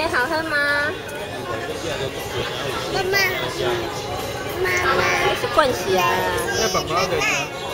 好喝吗？ 妈妈，妈妈， 是灌起来啊！ 那爸爸的。